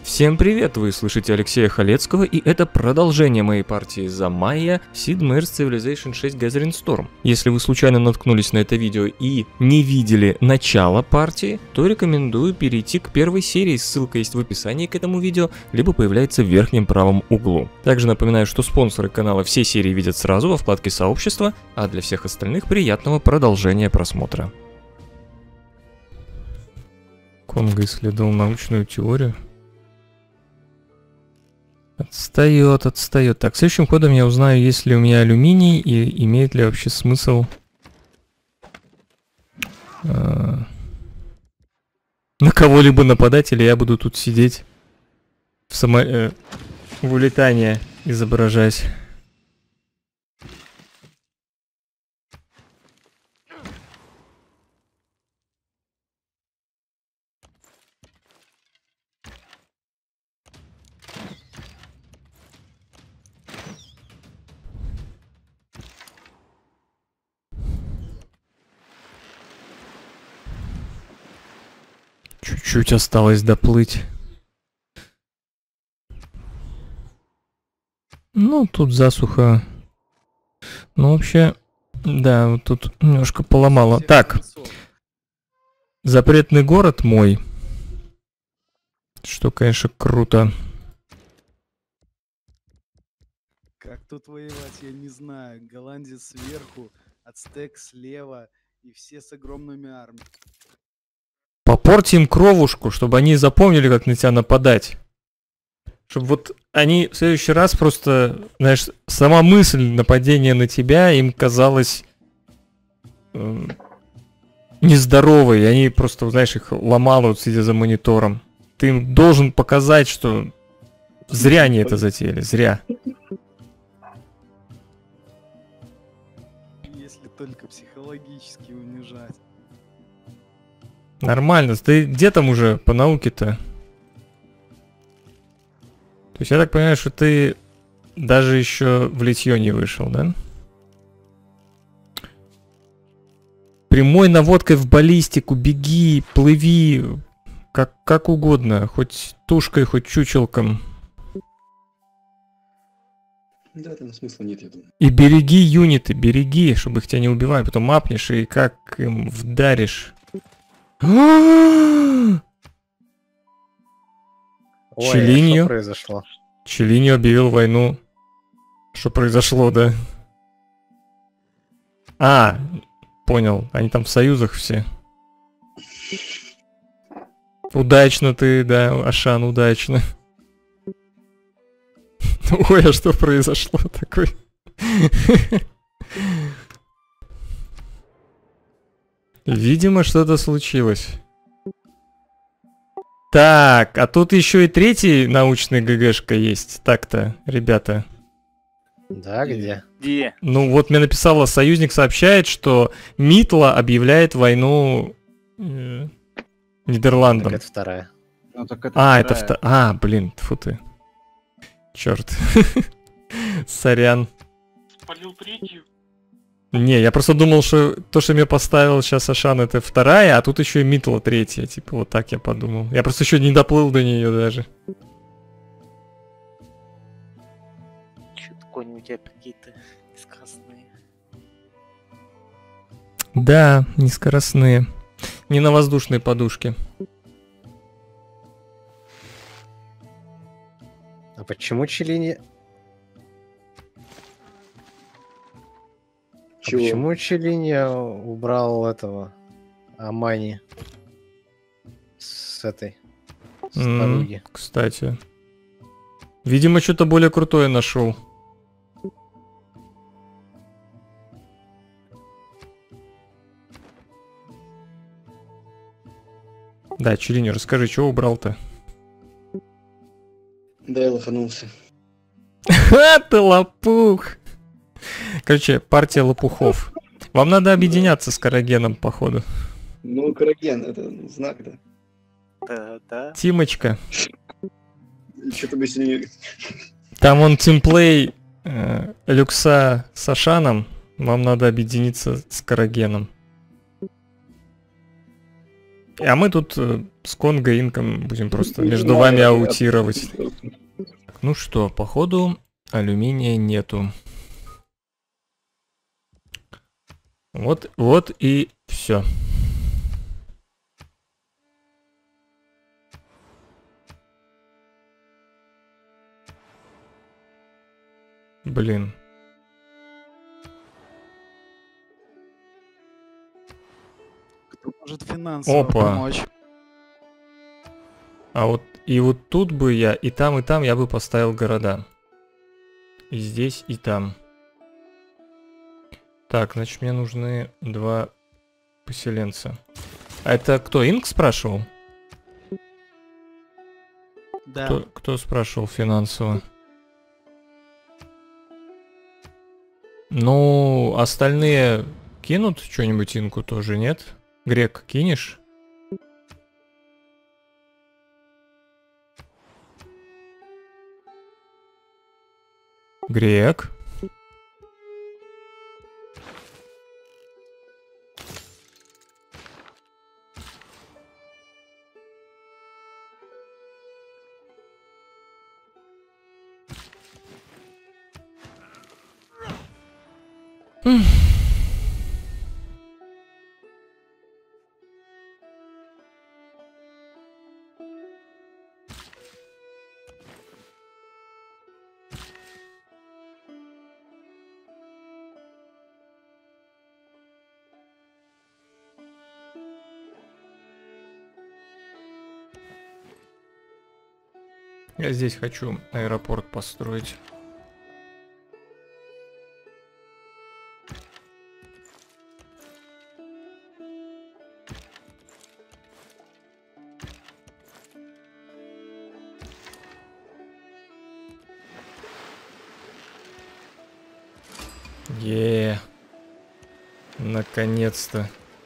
Всем привет, вы слышите Алексея Халецкого, и это продолжение моей партии за Майя Sid Meier's Civilization 6 Gathering Storm. Если вы случайно наткнулись на это видео и не видели начало партии, то рекомендую перейти к первой серии, ссылка есть в описании к этому видео, либо появляется в верхнем правом углу. Также напоминаю, что спонсоры канала все серии видят сразу во вкладке сообщества, а для всех остальных приятного продолжения просмотра. Конго исследовал научную теорию. Отстает. Так, следующим ходом я узнаю, есть ли у меня алюминий и имеет ли вообще смысл на кого-либо нападать, или я буду тут сидеть в улетание изображать. Чуть-чуть осталось доплыть. Ну, тут засуха. Ну, вообще, да, вот тут немножко поломало. Так. Запретный город мой. Что, конечно, круто. Как тут воевать, я не знаю. Голландец сверху, ацтек слева и все с огромными армиями. Попорти им кровушку, чтобы они запомнили, как на тебя нападать. Чтобы вот они в следующий раз просто, знаешь, сама мысль нападения на тебя им казалась нездоровой. И они просто, знаешь, их ломало, вот, сидя за монитором. Ты им должен показать, что зря они это затеяли, зря. Если только психологически унижать. Нормально. Ты где там уже по науке-то? То есть я так понимаю, что ты даже еще в литье не вышел, да? Прямой наводкой в баллистику, беги, плыви, как угодно, хоть тушкой, хоть чучелком. Да, там смысла нет, я думаю. И береги юниты, береги, чтобы их тебя не убивали, потом апнешь и как им вдаришь. Ой, Челинью. что произошло? Челинью объявил войну. Что произошло, да? А, понял. Они там в союзах все. Удачно ты, да, Ашан, удачно. Ой, а что произошло такое? Видимо, что-то случилось. Так, а тут еще и третий научный ГГшка есть. Так-то, ребята. Да, где? Где? Ну вот мне написала, союзник сообщает, что Митла объявляет войну Нидерландам. Так это вторая. Ну, так Это вторая. А, блин, тьфу ты. Черт. Сорян. Спалил третью. Не, я просто думал, что то, что мне поставил сейчас Ашан, это вторая, а тут еще и Митла третья. Типа вот так я подумал. Я просто еще не доплыл до нее даже. Что-то кони у тебя какие-то нескоростные. Да, нескоростные. Не на воздушной подушке. А почему Челини... Чего? Почему Челини убрал этого Амани с этой с подруги? Кстати. Видимо, что-то более крутое нашел. Да, Челини, расскажи, что убрал-то? Да, я лоханулся. Ха, ты лопух! Короче, партия лопухов. Вам надо объединяться с Карагеном, походу. Ну, Караген, это знак, да. Да. Тимочка. Что-то бы сильнее. Там он тимплей Люкса с Ашаном. Вам надо объединиться с Карагеном. А мы тут с Конго Инком будем просто между Ну, вами я- аутировать. Ну что, походу алюминия нету. Вот и все. Блин. Кто может финансово Опа. помочь? А вот и вот тут бы я, и там я бы поставил города. И здесь, и там. Так, значит, мне нужны 2 поселенца. А это кто, Инк спрашивал? Да. Кто спрашивал финансово? Ну, остальные кинут что-нибудь Инку тоже, нет? Грек, кинешь? Грек. Я здесь хочу аэропорт построить. Наконец-то.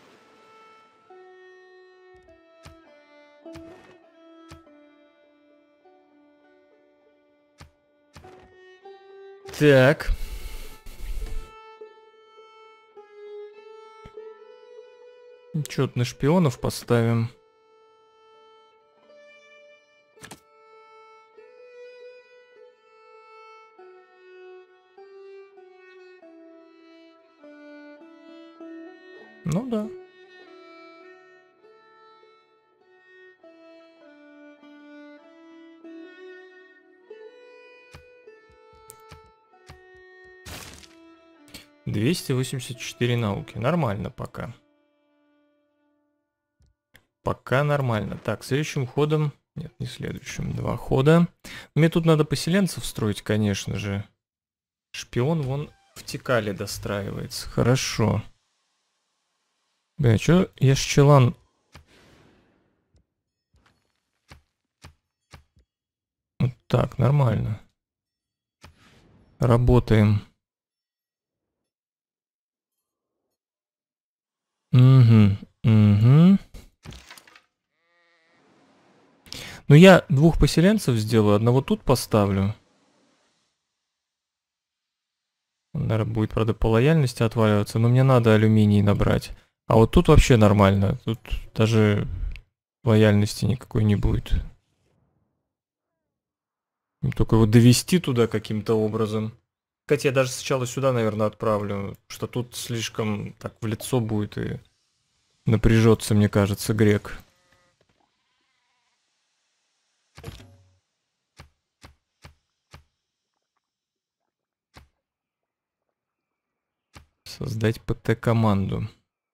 Так. Чё-то на шпионов поставим. Ну да. «284 науки». Нормально пока. Пока нормально. Так, следующим ходом... Нет, не следующим. 2 хода. Мне тут надо поселенцев строить, конечно же. Шпион вон в Тикале достраивается. Хорошо. Бля, чё? Я Челан... Вот так, нормально. Работаем. Угу, угу. Ну я 2 поселенцев сделаю, одного тут поставлю. Он, наверное, будет, правда, по лояльности отваливаться, но мне надо алюминий набрать. А вот тут вообще нормально. Тут даже лояльности никакой не будет. Только его довести туда каким-то образом. Кстати, я даже сначала сюда, наверное, отправлю, что тут слишком так в лицо будет и напряжется, мне кажется, грек. Создать ПТ-команду.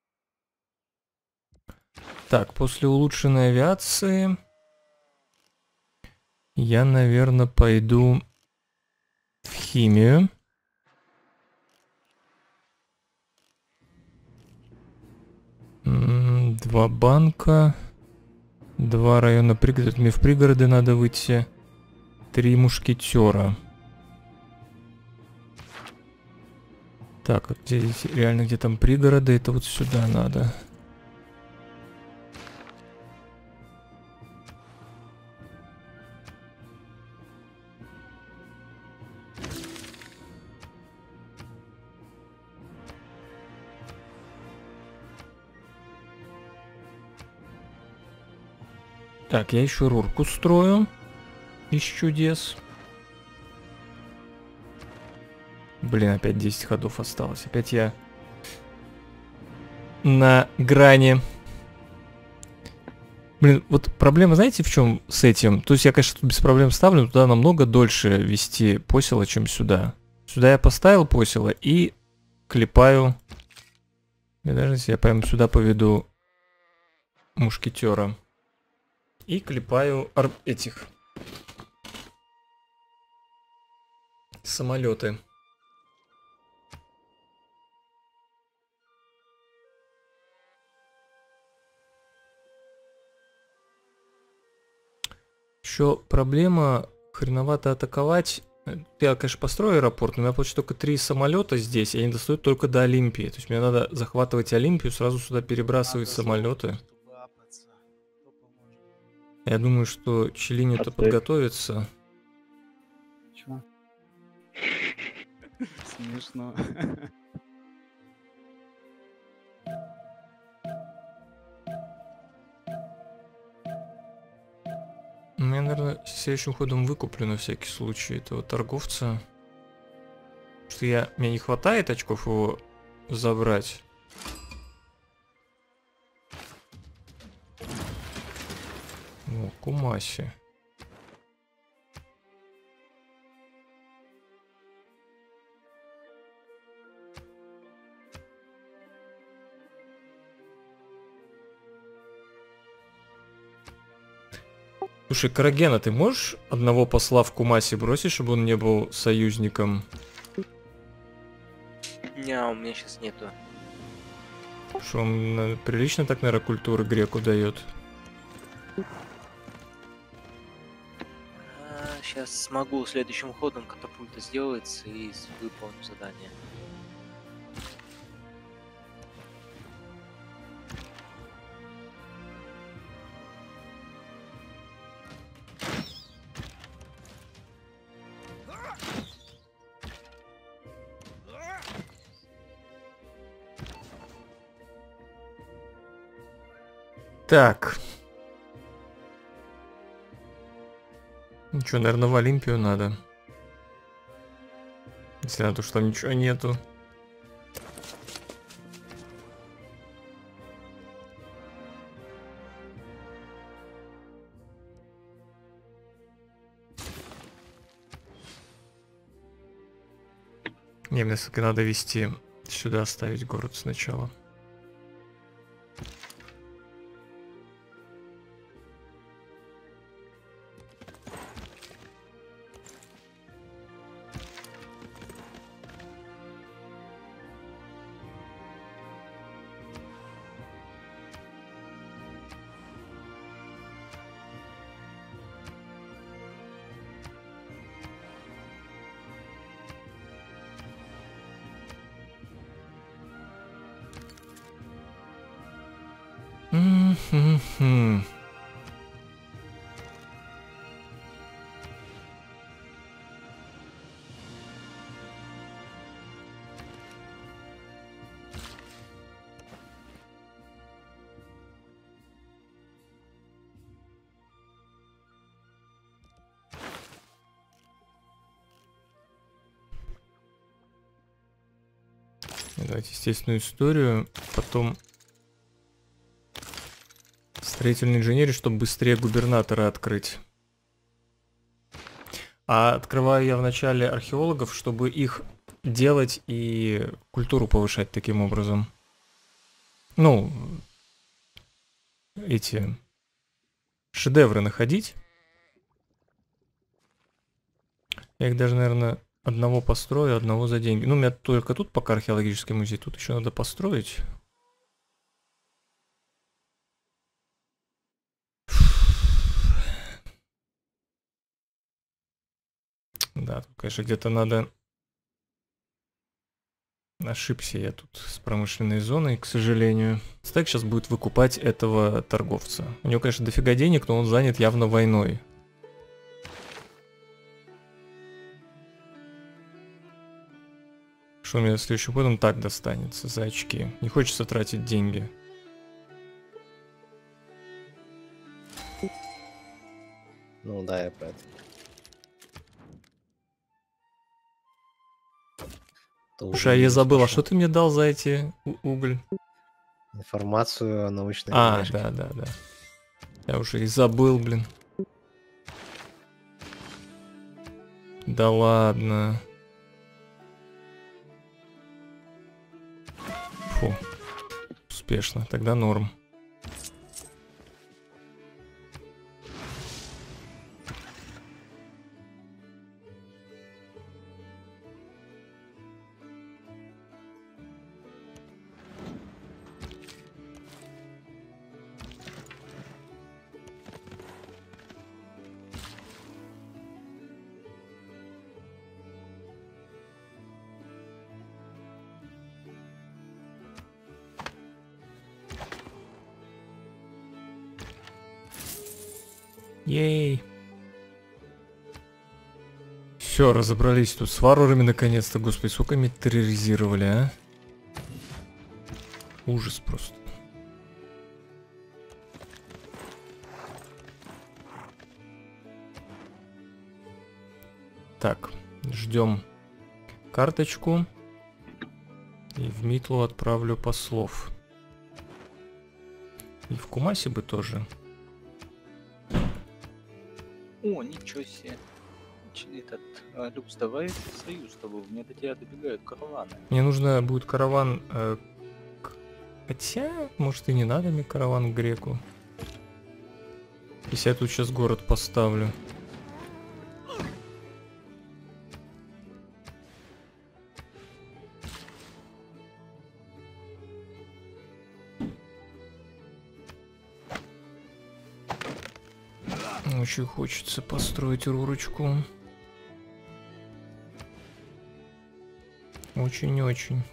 Так, после улучшенной авиации я, наверное, пойду в химию. Два банка. 2 района пригородов. Мне в пригороды надо выйти. 3 мушкетера. Так, а где реально, где там пригороды? Это вот сюда надо. Так, я еще рурку строю из чудес. Блин, опять 10 ходов осталось. Опять я на грани. Блин, вот проблема, знаете, в чем с этим? То есть я, конечно, тут без проблем ставлю, но туда намного дольше вести посела, чем сюда. Сюда я поставил посела и клепаю. И даже если я прямо сюда поведу мушкетера. И клепаю этих самолеты. Еще проблема, хреновато атаковать. Я, конечно, построю аэропорт, но у меня получится только 3 самолета здесь, и они достают только до Олимпии. То есть мне надо захватывать Олимпию, сразу сюда перебрасывать самолеты. Я думаю, что Челини-то подготовится. Чё? Смешно. Ну, я, наверное, следующим ходом выкуплю на всякий случай этого торговца. Потому что мне не хватает очков его забрать. О, Кумаси. Слушай, Карагена, ты можешь одного посла в Кумаси бросить, чтобы он не был союзником? Не, у меня сейчас нету. Что он прилично так, наверное, культуры греку дает. Сейчас смогу следующим ходом катапульта сделается и выполню задание. Так. Ничего, наверное, в Олимпию надо. Если на то, что там ничего нету. Не, мне все-таки надо вести сюда, ставить город сначала. Давайте естественную историю, потом строительный инженерий, чтобы быстрее губернатора открыть. А открываю я вначале археологов, чтобы их делать и культуру повышать таким образом. Ну, эти шедевры находить. Я их даже, наверное, одного построю, одного за деньги. Ну, у меня только тут пока археологический музей, тут еще надо построить. Да, тут, конечно, где-то надо... Ошибся я тут с промышленной зоной, к сожалению. Стек сейчас будет выкупать этого торговца. У него, конечно, дофига денег, но он занят явно войной. Что у меня следующим годом так достанется за очки. Не хочется тратить деньги. Ну да, я про это. Тоже Слушай, а я видеть забыл, а пошел. что ты мне дал за эти уголь? Информацию о научной А, книжке. да. Я уже и забыл, блин. Да ладно. Фу. Успешно, тогда норм. Ей. Все, разобрались тут с варварами наконец-то. Господи, сколько мы терроризировали, а? Ужас просто. Так, ждем карточку. И в Митлу отправлю послов. И в Кумаси бы тоже. О, ничего себе. Этот, Люкс, давай союз с тобой, у меня до тебя добегают караваны. Мне нужно будет караван... Хотя, может и не надо мне караван к греку. Если я тут сейчас город поставлю. Очень хочется построить рурочку. Очень-очень.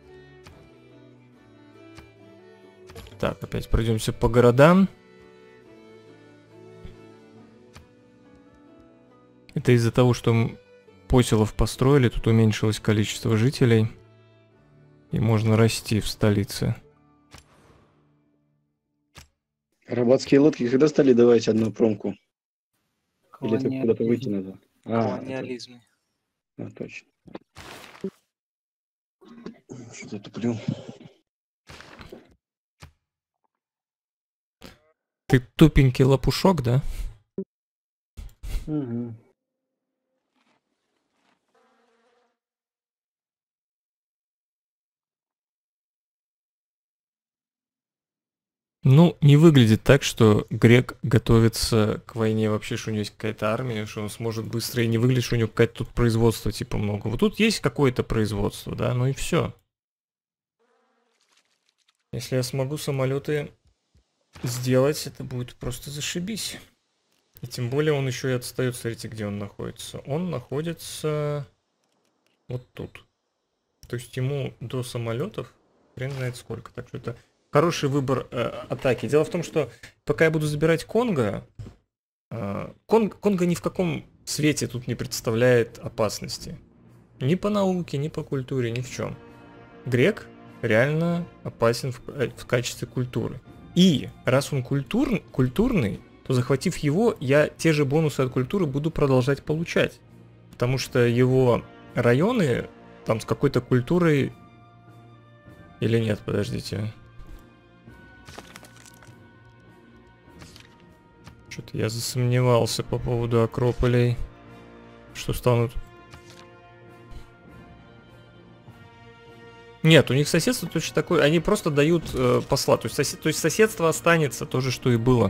Так, опять пройдемся по городам. Это из-за того, что поселов построили, тут уменьшилось количество жителей. И можно расти в столице. Рыбацкие лодки когда стали давать одну промку? Или это куда-то выйти Колониализм. надо? А, Колониализм. точно. Что-то туплю. Ты тупенький лопушок, да? Угу. Ну, не выглядит так, что грек готовится к войне вообще, что у него есть какая-то армия, что он сможет быстро, и не выглядит, что у него какое-то тут производство типа много. Вот тут есть какое-то производство, да, ну и все. Если я смогу самолеты сделать, это будет просто зашибись. И тем более он еще и отстает, смотрите, где он находится. Он находится вот тут. То есть ему до самолетов хрен знает сколько. Так что это хороший выбор атаки. Дело в том, что пока я буду забирать Конго, Конго ни в каком свете тут не представляет опасности. Ни по науке, ни по культуре, ни в чем. Грек реально опасен в качестве культуры. И раз он культурный, то захватив его, я те же бонусы от культуры буду продолжать получать. Потому что его районы там с какой-то культурой... Или нет, подождите. Что-то я засомневался по поводу Акрополей. Что станут... Нет, у них соседство точно такое. Они просто дают посла. То есть соседство останется то же, что и было.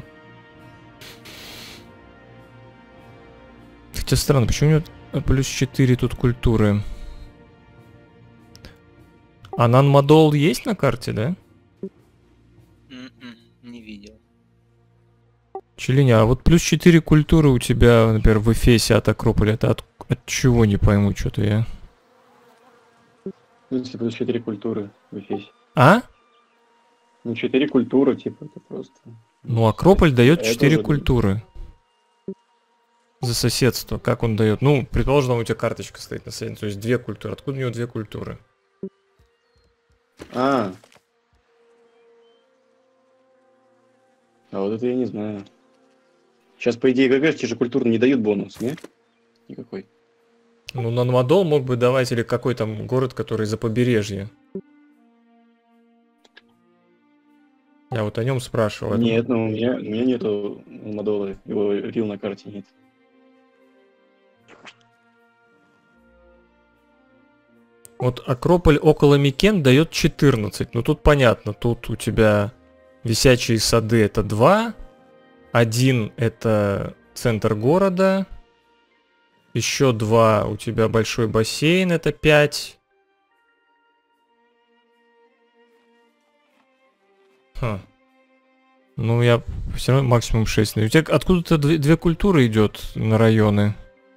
Хотя странно, почему у него плюс 4 тут культуры? А Нанмадол есть на карте, да? Не видел. Челиня, а вот плюс 4 культуры у тебя, например, в Эфесе от Акрополя. Это от чего, не пойму, что-то я. Ну, типа, 4 культуры в Эфесе. А? Ну, 4 культуры, типа, это просто... Ну, Акрополь дает А 4 тоже культуры. За соседство. Как он дает? Ну, предположим, у тебя карточка стоит на соседстве. То есть 2 культуры. Откуда у него 2 культуры? А вот это я не знаю. Сейчас, по идее, ГГшки же культурно не дают бонус, не? Никакой. Ну, Нанмадол мог бы давать, или какой там город, который за побережье. Я вот о нем спрашивал. это- Нет, ну у меня нету Мадола, его вил на карте нет. Вот Акрополь около Микен дает 14. Ну тут понятно, тут у тебя висячие сады это 2. 1 это центр города. Еще 2 у тебя большой бассейн, это 5. Ха. Ну я все равно максимум 6. У тебя откуда-то 2 культуры идет на районы.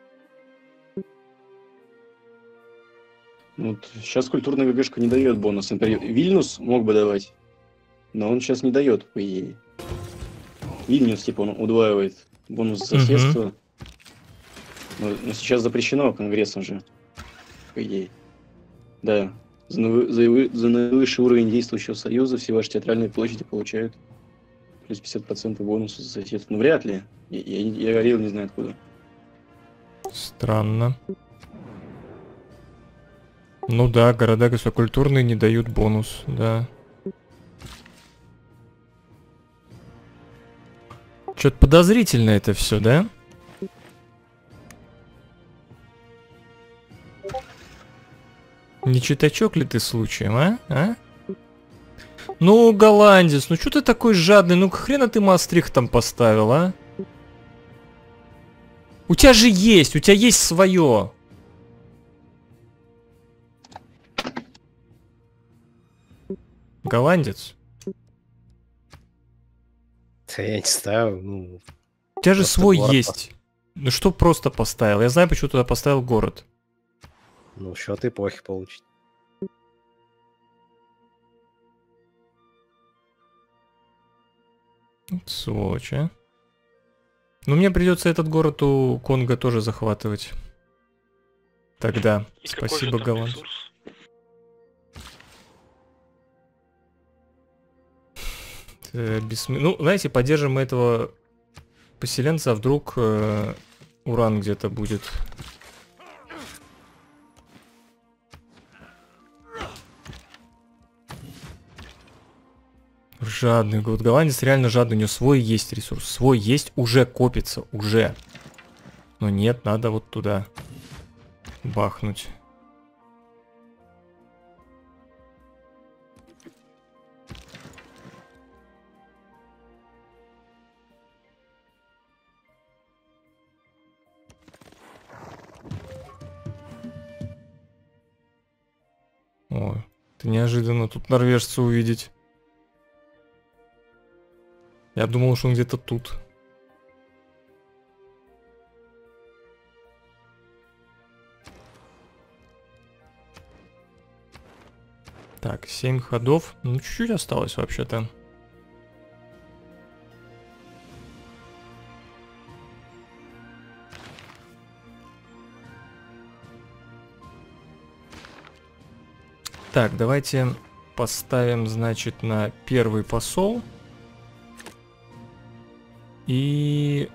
Вот сейчас культурная ГГшка не дает бонус. Например, Вильнюс мог бы давать, но он сейчас не дает, по идее. Вильнюс, типа, он удваивает бонус за соседство. Но сейчас запрещено Конгрессом же, по идее. Да. За наивысший уровень действующего союза все ваши театральные площади получают плюс 50% бонуса за соседство. Ну, вряд ли. Я говорил, не знаю откуда. Странно. Ну да, города государственные не дают бонус, да. Что-то подозрительно это все, да? Не читачок ли ты случаем, а? Ну, голландец, ну что ты такой жадный? Ну хрена ты Маастрихт там поставил, а? У тебя есть свое. Голландец. Да я не знаю, ну... У тебя же Просто свой город есть. Ну что просто поставил? Я знаю, почему туда поставил город. Ну, счет эпохи получить. Сволочь, а? Ну мне придется этот город у Конго тоже захватывать. Тогда. И какой же Спасибо, там голландец. ресурс? Ну, знаете, поддержим мы этого поселенца, а вдруг уран где-то будет. Жадный. Вот голландец реально жадный, у него свой есть ресурс. Свой есть, уже копится, уже. Но нет, надо вот туда бахнуть. Ой, это неожиданно тут норвежца увидеть. Я думал, что он где-то тут. Так, 7 ходов. Ну, чуть-чуть осталось вообще-то. Так, давайте поставим, значит, на первый посол. И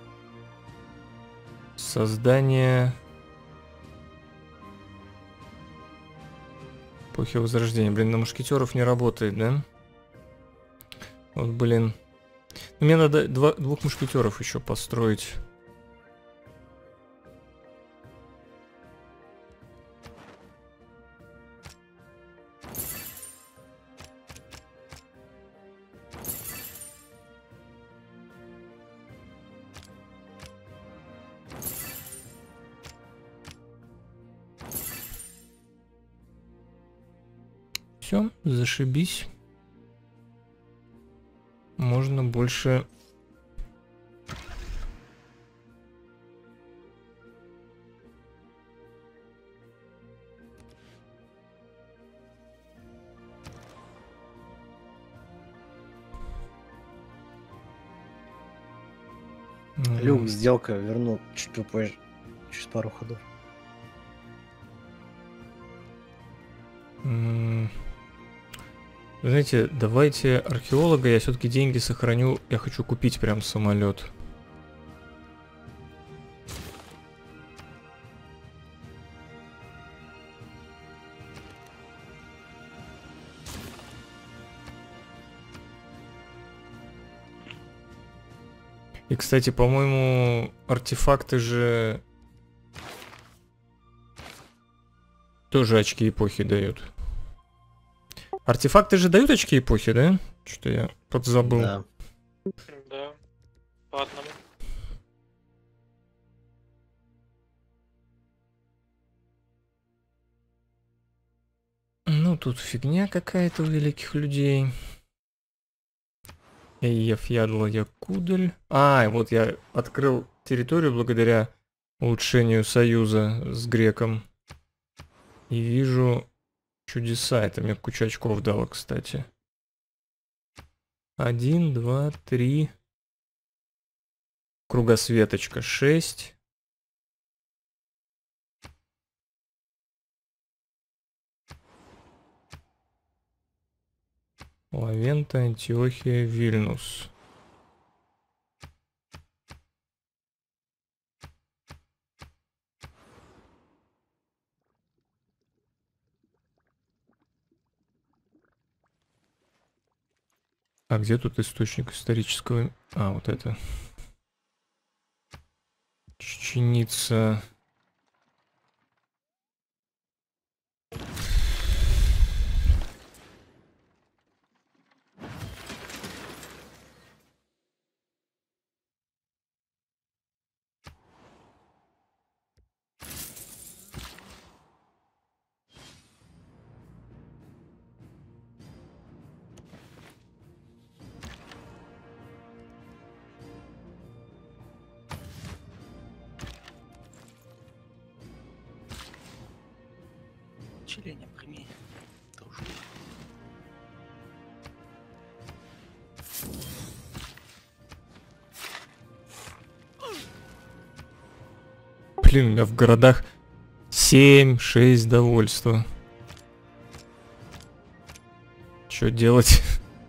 создание эпохи Возрождения. Блин, на мушкетеров не работает, да? Вот, блин. Мне надо двух мушкетеров еще построить. Все, зашибись. Можно больше... Люк, сделка вернул чуть попозже. Через пару ходов. Вы знаете, давайте археолога, я все-таки деньги сохраню. Я хочу купить прям самолет. И, кстати, по-моему, артефакты же тоже очки эпохи дают. Артефакты же дают очки эпохи, да? Что-то я подзабыл. Да. Да, по одному. Ну, тут фигня какая-то у великих людей. Эйеф Ядла Якудель. А, вот я открыл территорию благодаря улучшению союза с греком. И вижу чудеса. Это мне куча очков дало, кстати. 1, 2, 3. Кругосветочка 6. Лавента, Антиохия, Вильнюс. А где тут источник исторического? А, вот это. Чеченица. Челение прими. Дружку. Блин, у меня в городах 7-6 довольства. Что делать?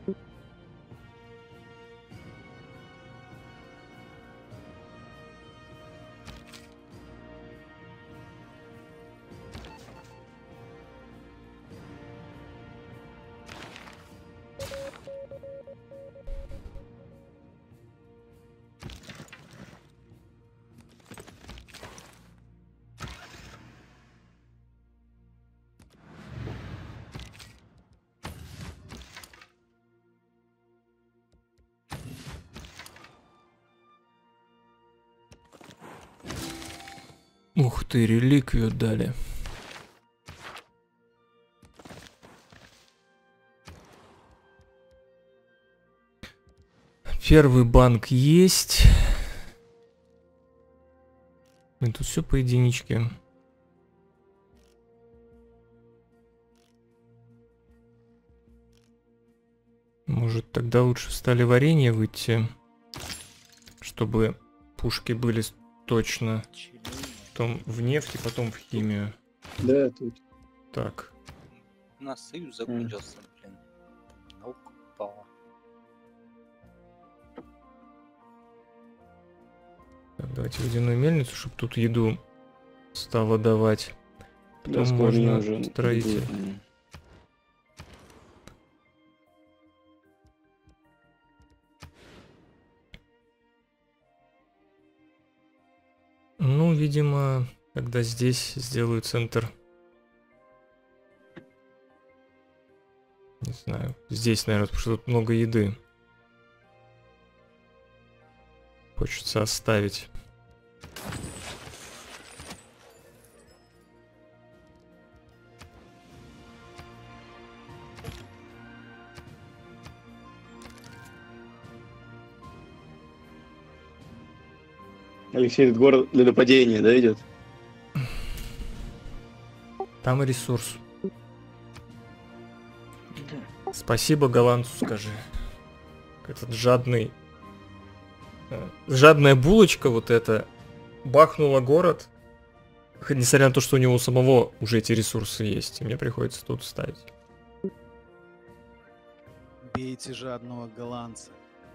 Ух ты, реликвию дали. Первый банк есть. Блин, тут все по единичке. Может, тогда лучше в стали варенье выйти, чтобы пушки были точно. Челение. Потом в нефть и потом в химию. Да, тут. Так. У нас союз закончился, блин. Наука упала. Так, давайте водяную мельницу, чтобы тут еду стало давать. Да, Потом скоро меня можно уже строитель. будет, наверное. Ну, видимо, когда здесь сделаю центр. Не знаю. Здесь, наверное, потому что тут много еды. Хочется оставить. Алексей, этот город для нападения, да, идет? Там ресурс. Спасибо голландцу, скажи. Этот жадный... Жадная булочка вот эта бахнула город. Несмотря на то, что у него самого уже эти ресурсы есть. И мне приходится тут ставить. Бейте жадного голландца.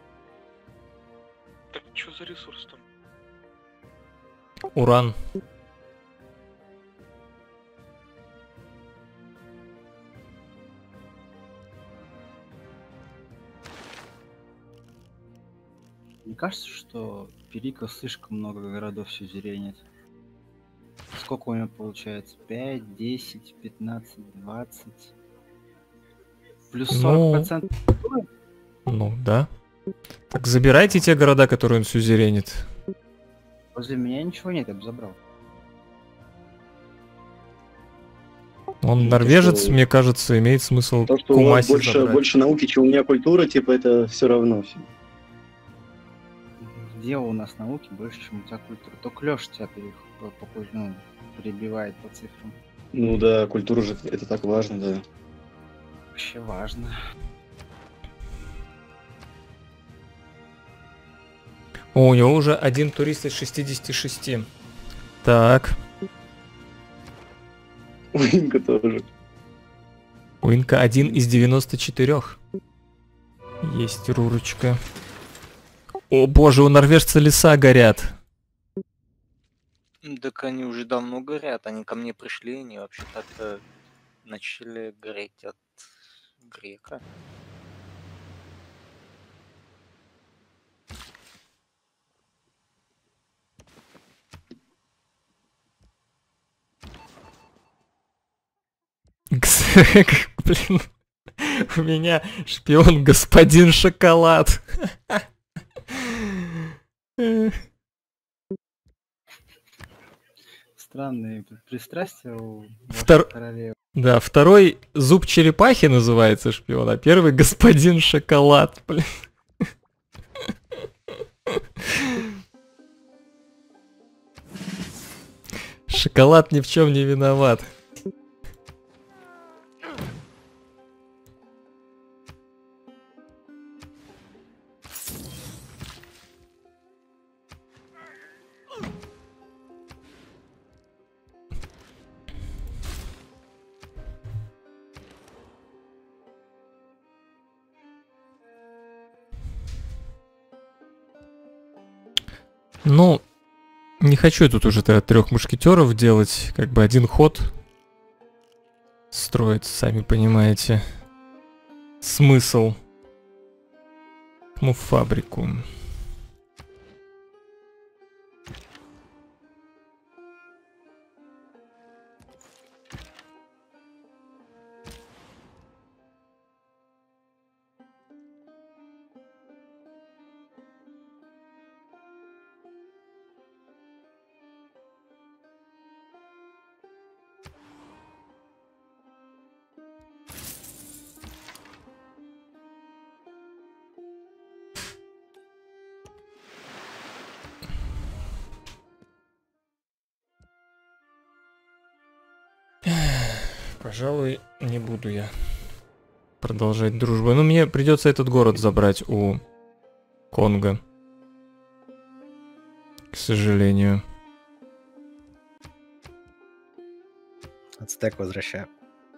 Так что за ресурс там? Уран. Мне кажется, что Перико слишком много городов сюзеренит? Сколько у него получается? 5, 10, 15, 20. Плюс 40%. Ну, да. Так забирайте те города, которые он сюзеренит. Возле меня ничего нет, я бы забрал. Он Ну, норвежец, что- мне кажется, имеет смысл То, что у вас Кумаси забрать. больше науки, чем у меня культура, типа, это все равно. Где у нас науки больше, чем у тебя культура? Только Леша тебя перебивает по цифрам. Ну да, культура же это так важно, да. Вообще важно. О, у него уже один турист из 66. Так, У Инка тоже. у Инка 1 из 94. Есть рурочка. О боже, у норвежца леса горят. Так они уже давно горят, они ко мне пришли, они вообще так начали гореть от грека. Блин, у меня шпион господин Шоколад. Странные пристрастия у Втор- вашей королевы. Да, второй зуб черепахи называется шпион, а первый господин Шоколад, блин. Шоколад ни в чем не виноват. Ну, не хочу я тут уже трех мушкетеров делать, как бы один ход строить, сами понимаете. Смысл. Ну, фабрику. Пожалуй, не буду я продолжать дружбу. Но мне придется этот город забрать у Конго. К сожалению. Ацтек возвращаю.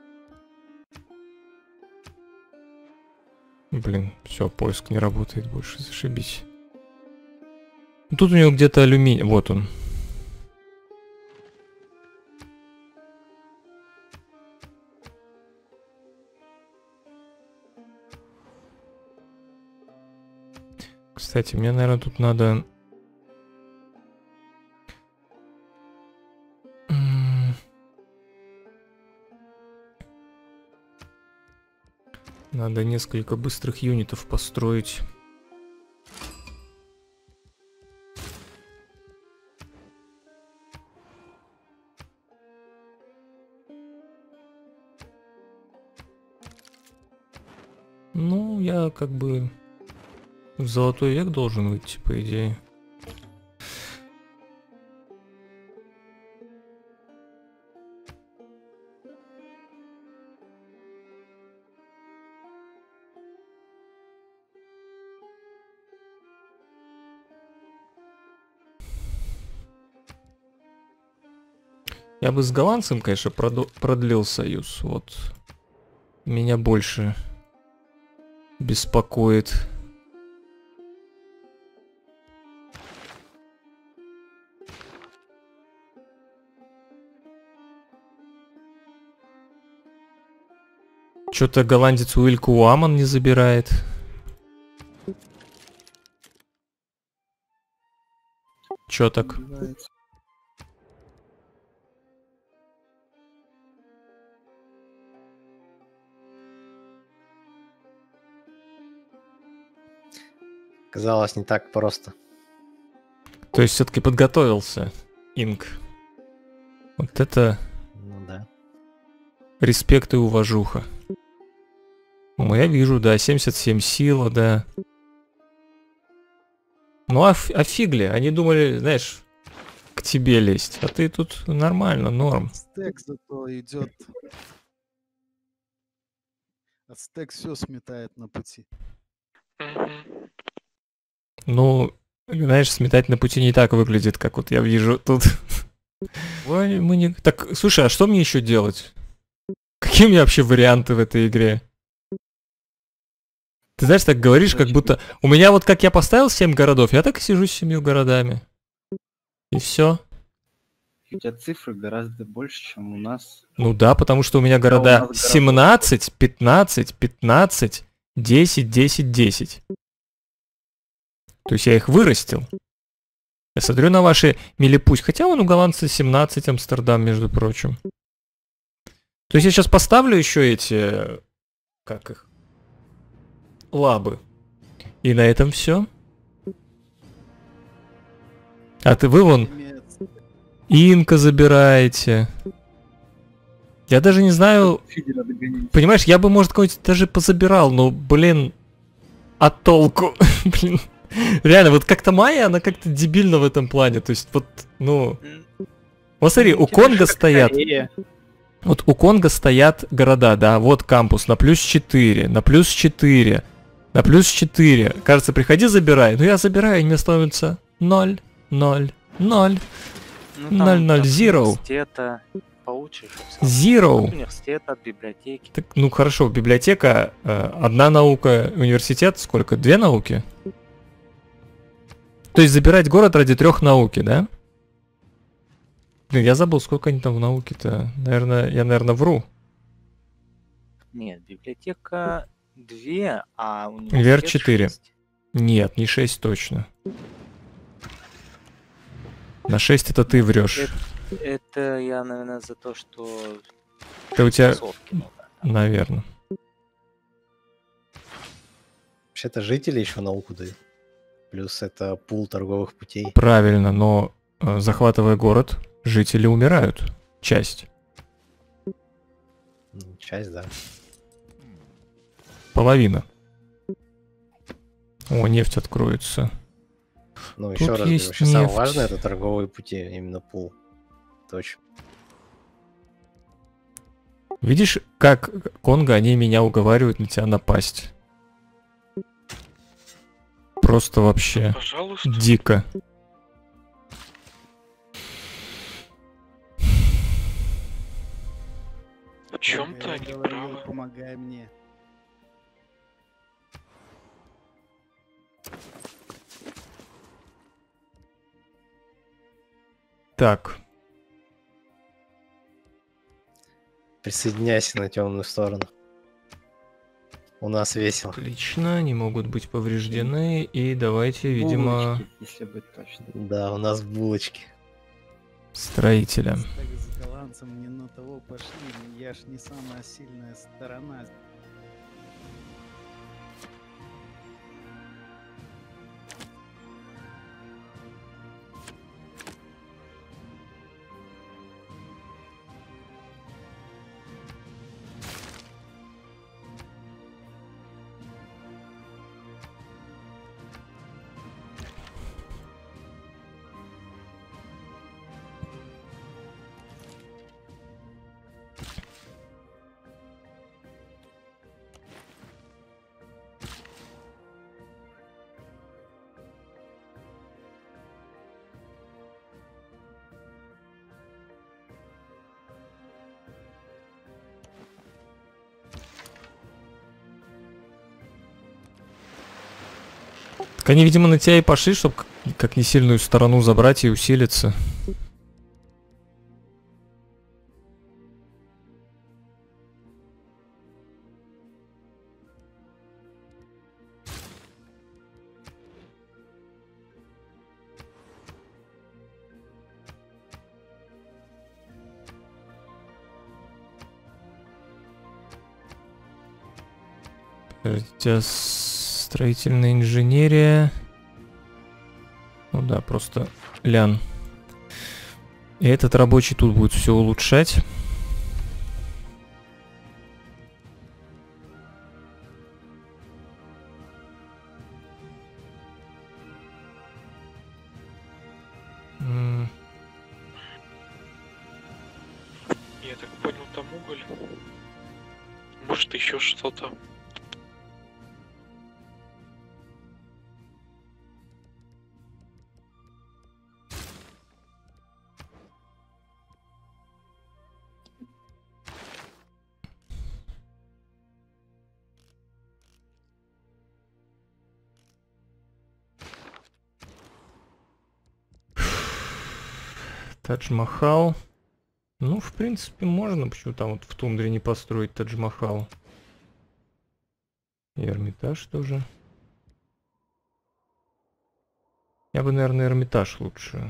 Блин, все, поиск не работает больше, зашибись. Тут у него где-то алюминий. Вот он. Кстати, мне, наверное, тут надо... Надо несколько быстрых юнитов построить. Ну, я как бы в золотой век должен выйти, по идее. Я бы с голландцем, конечно, продлил союз. Вот. Меня больше беспокоит. Что-то голландец Уильку Уаман не забирает. Чё так? Убивается. Казалось, не так просто. То есть все-таки подготовился Инк. Вот это Ну да. респект и уважуха. Ну, я вижу, да, 77 сила, да. Ну, а фиг ли? Они думали, знаешь, к тебе лезть. А ты тут нормально, норм. Ацтек зато идет. Ацтек все сметает на пути. Мгм. Ну, знаешь, сметать на пути не так выглядит, как вот я вижу тут. Ой, мы не... Так, слушай, а что мне еще делать? Какие у меня вообще варианты в этой игре? Ты знаешь, так говоришь, как будто... У меня вот как я поставил 7 городов, я так и сижу с 7 городами. И все. У тебя цифры гораздо больше, чем у нас. Ну да, потому что у меня у города нас городов 17, 15, 15, 10, 10, 10. То есть я их вырастил. Я смотрю на ваши милипусть. Хотя вон у голландца 17 Амстердам, между прочим. То есть я сейчас поставлю еще эти... Как их? Лабы. И на этом все. А вы вон Имеет Инка забираете. Я даже не знаю... Фидера догонять. Понимаешь, я бы, может, какой-нибудь даже позабирал, но, блин, а толку? Блин. Реально, вот как-то Майя, она как-то дебильна в этом плане. То есть, вот, ну... Вот смотри, у Конго стоят... Вот у Конго стоят города, да, вот кампус на плюс 4, на плюс 4, на плюс 4. Кажется, приходи, забирай. Ну я забираю, и мне становится 0, 0, 0, Ну, 0, 0, от 0. университета получишь. всё. Zero. От университета, от библиотеки. Так, ну хорошо, библиотека, одна наука, университет, сколько? 2 науки? То есть забирать город ради 3 науки, да? Блин, я забыл, сколько они там в науке-то. Наверное, вру. Нет, библиотека 2, а Вер университет 4. 6. Нет, не 6 точно. На 6 это ты врешь. Это я, наверное, за то, что... Это у тебя, тусовки много. наверное. Вообще-то жители еще науку дают. Плюс это пул торговых путей. Правильно, но захватывая город, жители умирают. Часть. Часть, да. Половина. О, нефть откроется. Ну, Тут еще раз говорю, есть вообще самое нефть. важное это торговые пути, именно пул. Точно. Видишь, как Конго, они меня уговаривают на тебя напасть. Просто вообще Пожалуйста. дико. В чем-то Я они говорю, правы. помогай мне. Так, Присоединяйся на темную сторону. У нас весело. отлично, они могут быть повреждены. И давайте, видимо, Булочки, если быть точно. Да, у нас булочки. строителя. Так с голландцем не на того пошли. Я ж не самая сильная сторона. Так они, видимо, на тебя и пошли, чтобы как не сильную сторону забрать и усилиться. Подождите, строительная инженерия. Ну да, просто лян. И этот рабочий тут будет все улучшать. Я так понял, там уголь. Может, еще что-то. Тадж-Махал. Ну, в принципе, можно. Почему там вот в тундре не построить Тадж-Махал? И Эрмитаж тоже. Я бы, наверное, Эрмитаж лучше.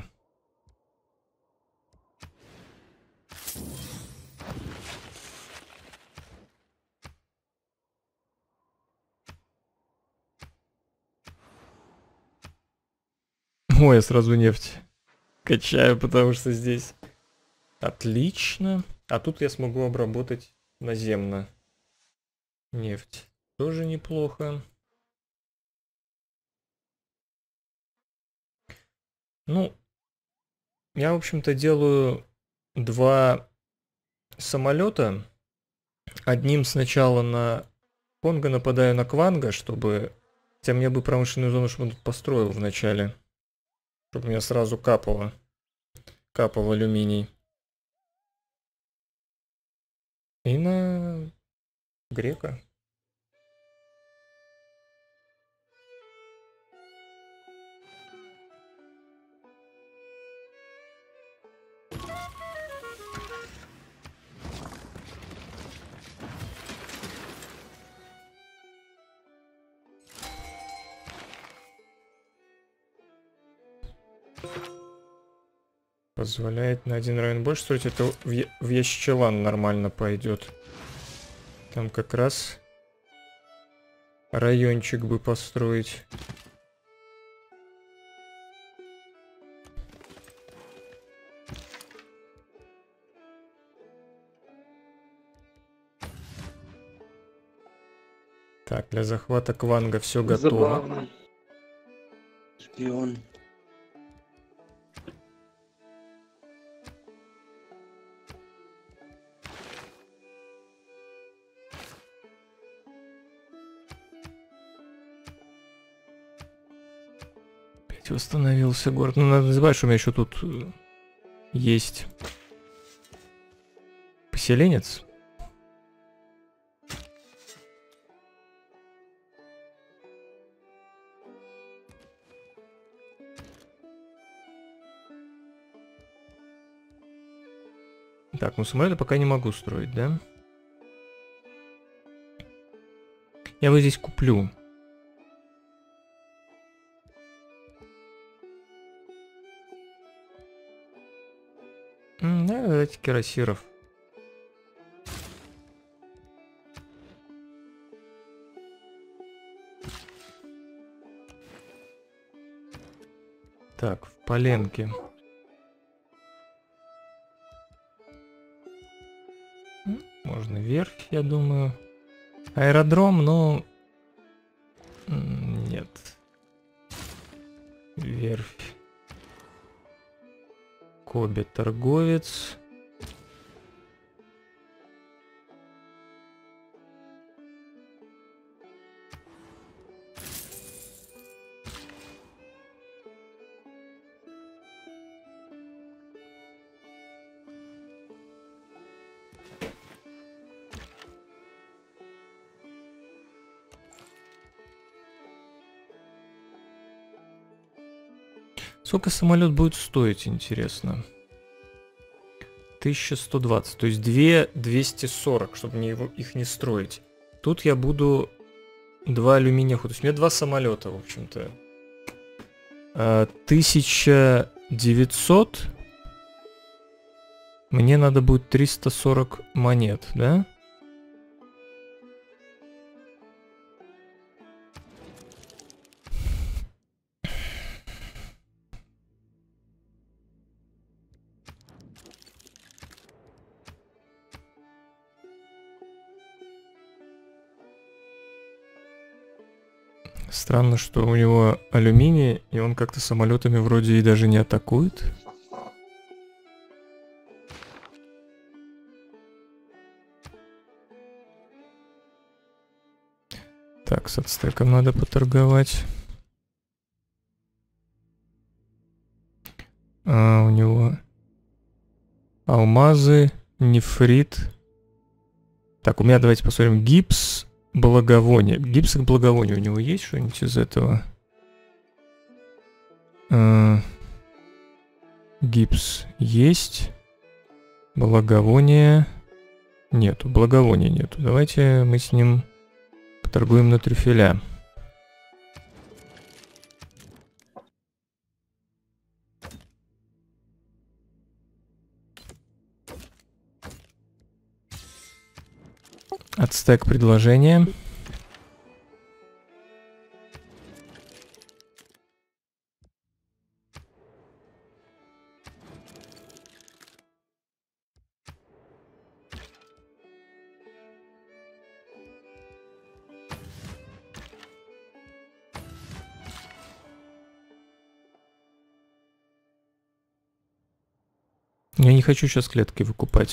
Ой, я сразу нефть качаю, потому что здесь отлично. А тут я смогу обработать наземно нефть. Тоже неплохо. Ну, я, в общем-то, делаю 2 самолета. Одним сначала на Конго нападаю на Кванга, чтобы... Хотя мне бы промышленную зону, чтобы он тут построил вначале. Чтобы у меня сразу капало. Капал алюминий. И на Грека. Позволяет на один район больше строить. Это в Ящелан нормально пойдет. Там как раз райончик бы построить. Так, для захвата Кванга все готово. Забавно. Шпион. Опять восстановился город. Ну, надо не забывать, что у меня еще тут есть поселенец. Так, ну самолеты пока не могу строить, да? Я вот здесь куплю. Давайте кирасиров. Так, в Поленке. Можно верфь, я думаю. Аэродром, но... Нет. Верфь. Кобе торговец. Сколько самолет будет стоить, интересно? 1120, то есть 2240, чтобы мне их не строить. Тут я буду 2 алюминия, то есть у меня 2 самолета, в общем-то. 1900. Мне надо будет 340 монет, да? Странно, что у него алюминий, и он как-то самолетами вроде и даже не атакует. Так, с ацтеком надо поторговать. У него алмазы, нефрит. Так, у меня давайте посмотрим. Гипс, благовоние. Гипс и благовоние. У него есть что-нибудь из этого? Гипс есть. Благовоние нету. Благовония нету. Давайте мы с ним поторгуем на трюфеля. Ацтек предложение. Я не хочу сейчас клетки выкупать.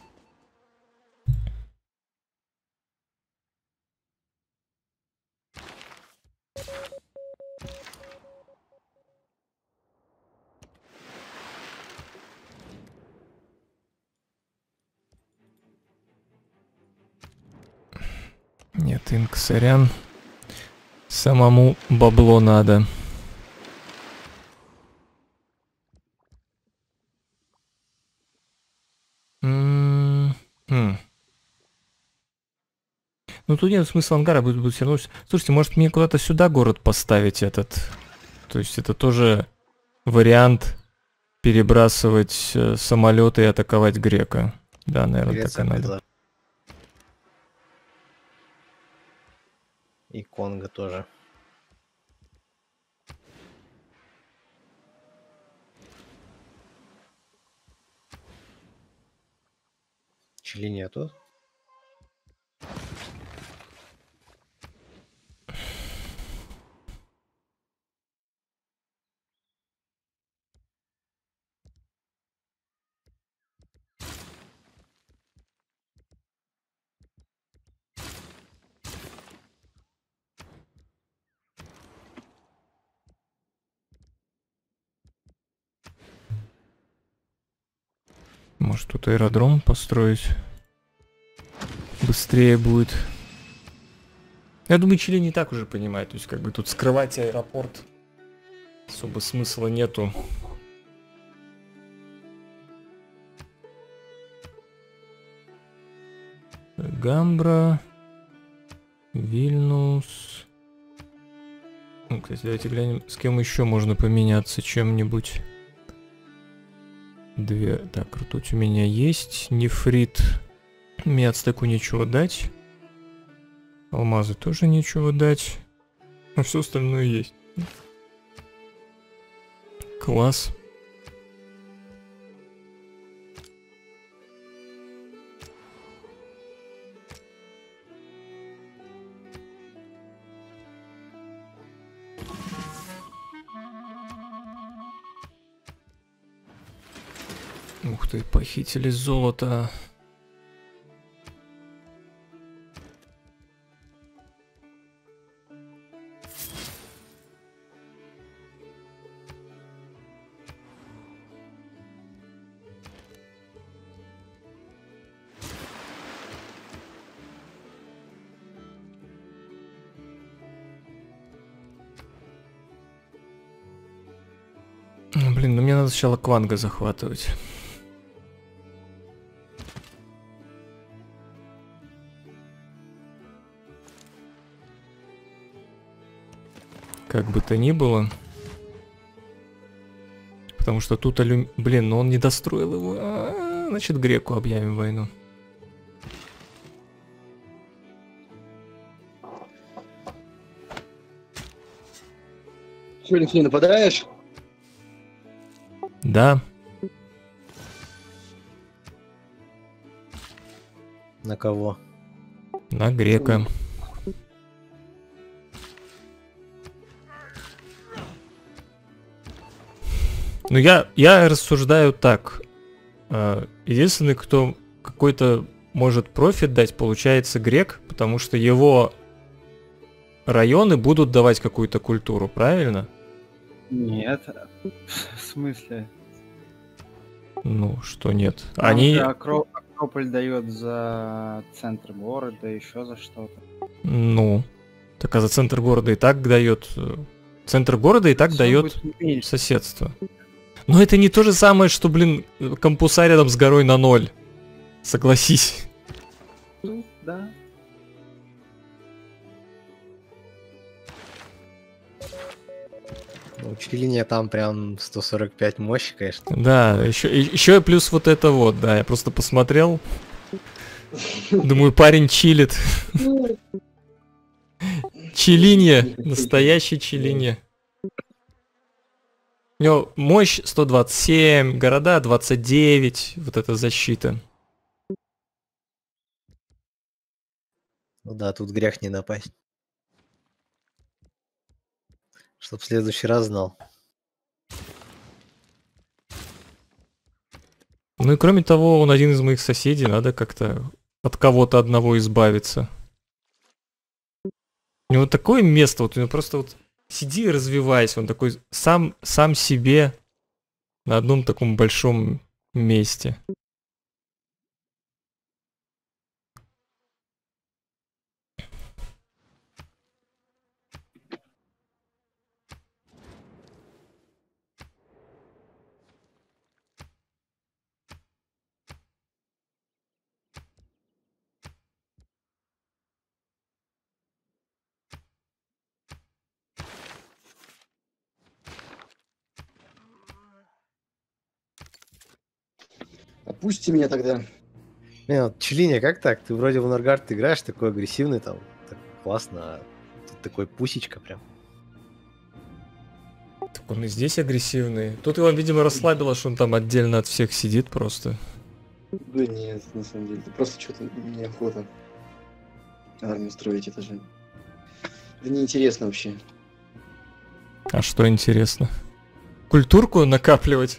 Нет, инк, сорян. Самому бабло надо. Ну тут нет смысла ангара, будет все равно. Слушайте, может мне куда-то сюда город поставить этот? То есть это тоже вариант перебрасывать самолеты и атаковать грека. Да, наверное, так и надо. И Конго тоже. Чили нету. Может тут аэродром построить? Быстрее будет. Я думаю, Чили не так уже понимает. То есть как бы тут скрывать аэропорт особо смысла нету. Гамбра. Вильнюс. Ну, кстати, давайте глянем, с кем еще можно поменяться чем-нибудь. Две. Так, ртуть у меня есть. Нефрит. Мне ацтеку нечего дать. Алмазы тоже нечего дать. А все остальное есть. Класс. Ух ты, похитили золото. Блин, ну мне надо сначала Кванга захватывать. Как бы то ни было. Потому что тут Блин, но он не достроил его. Значит, греку объявим войну. Что, Алексей, нападаешь? Да. На кого? На грека. Ну, я рассуждаю так. Единственный, кто какой-то может профит дать, получается грек, потому что его районы будут давать какую-то культуру, правильно? Нет. В смысле? Ну, что нет. Там Они... же Акрополь дает за центр города, еще за что-то. Ну, так а за центр города и так дает... Центр города и так Всё дает будет меньше. соседство. Но это не то же самое, что, блин, кампуса рядом с горой на 0. Согласись. Ну, да. Ну, Чилиния там прям 145 мощи, конечно. Да, еще плюс вот это вот, да, я просто посмотрел. Думаю, парень чилит. Чилинья, настоящий чилинья. У него мощь 127, города 29, вот эта защита. Ну да, тут грех не напасть. Чтоб в следующий раз знал. Ну и кроме того, он один из моих соседей, надо как-то от кого-то одного избавиться. У него такое место, вот у него просто вот сиди и развивайся, он такой сам себе на одном таком большом месте. Отпусти меня тогда. Не, вот Чилиния, как так? Ты вроде в Норгард играешь, такой агрессивный там, так классно, а тут такой пусечка прям. Так он и здесь агрессивный. Тут его, видимо, расслабило, что он там отдельно от всех сидит просто. Да нет, на самом деле. Просто что-то неохота армию строить, это же... Это неинтересно вообще. А что интересно? Культурку накапливать?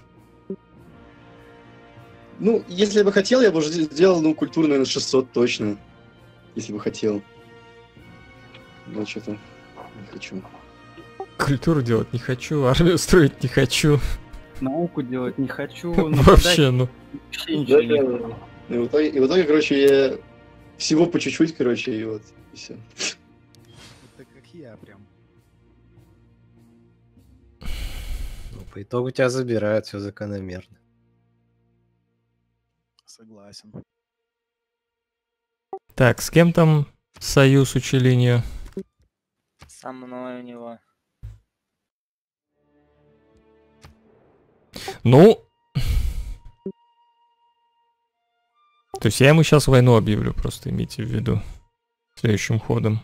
Ну, если бы хотел, я бы уже сделал, ну, культуру, наверное, 600 точно. Если бы хотел. Но что-то не хочу. Культуру делать не хочу, армию строить не хочу. Науку делать не хочу. Вообще, ну. Вообще ничего не хочу. И в итоге, короче, я всего по чуть-чуть, короче, и вот, и все. Это как я прям. Ну, по итогу тебя забирают, все закономерно. Согласен. Так, с кем там союз у Челинья? Со мной у него. Ну... То есть я ему сейчас войну объявлю, просто имейте в виду. Следующим ходом.